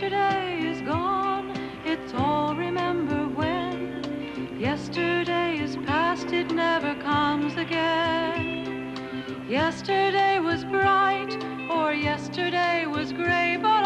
yesterday is gone, it's all remember when. Yesterday is past, it never comes again. Yesterday was bright, or yesterday was gray, but